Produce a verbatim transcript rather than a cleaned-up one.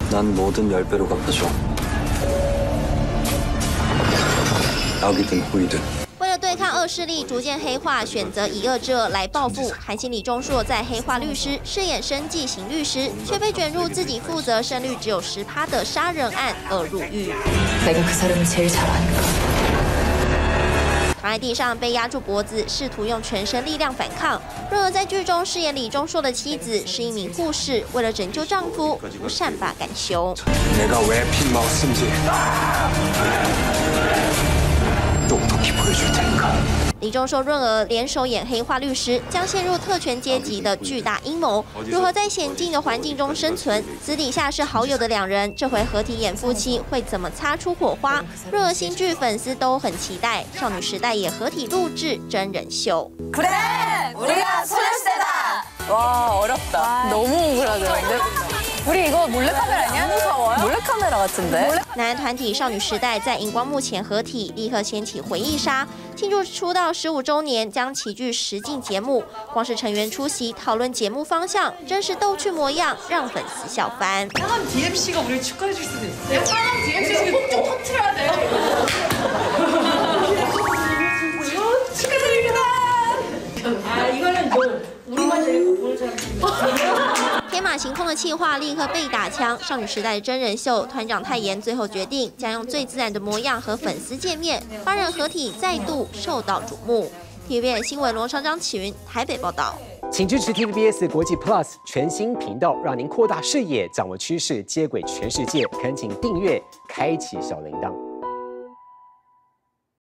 난 뭐든 열 배로 갚아줘. 악이든 후이든. 为了对抗恶势力逐渐黑化，选择以恶制恶来报复，韩星李钟硕在黑化律师饰演生计型律师，却被卷入自己负责胜率只有十趴的杀人案而入狱。 내가 그 사람을 제일 잘 아니까. 躺在地上被压住脖子，试图用全身力量反抗。润儿在剧中饰演李钟硕的妻子是一名护士，为了拯救丈夫，不善罢甘休。 내가 왜 핀 먹었는지 똑똑히 보여줄 테니까. 李钟硕、润儿联手演黑化律师，将陷入特权阶级的巨大阴谋，如何在险境的环境中生存？私底下是好友的两人，这回合体演夫妻会怎么擦出火花？润儿新剧粉丝都很期待，少女时代也合体录制真人秀。 그래, 우리가 소녀시대다. 와 어렵다. 너무 억울하더라고요. 우리 이거 몰래카메라 아니야? 무서워요? 몰래카메라 같은데? 男团体少女时代在荧光幕前合体，立刻掀起回忆杀。庆祝出道十五周年，将齐聚实境节目。光是成员出席讨论节目方向，真是逗趣模样，让粉丝笑翻。 상암 디엠씨가 우리를 축하해 줄 수도 있어. 상암 디엠씨 지금 꼭 터트려야 돼. 축하드립니다. 아 이거는 뭐 우리만 재밌고 보는 사람. 天马行空的企划立刻被打枪。少女时代的真人秀团长泰妍最后决定将用最自然的模样和粉丝见面，八人合体再度受到瞩目。T V B S 新闻罗昌张启云台北报道。 请支持 T V B S 国际 Plus 全新频道，让您扩大视野，掌握趋势，接轨全世界。恳请订阅，开启小铃铛。